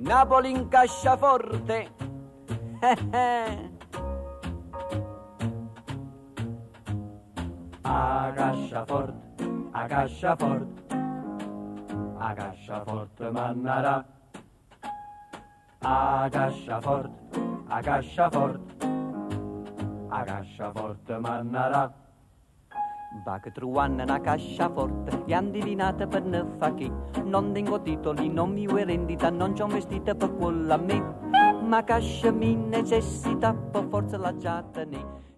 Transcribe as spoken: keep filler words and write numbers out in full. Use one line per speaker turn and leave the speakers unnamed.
Napoli in casciaforte. A casciaforte, a casciaforte, a casciaforte mannarà. A casciaforte, a casciaforte, a casciaforte mannarà. Va che truanna una casciaforte, gli han divinata per ne fa chi. Non tengo titoli, non mi vuoi rendita, non c'ho un vestito per quello a me. Ma cascia mi necessita, per forza la già tenere.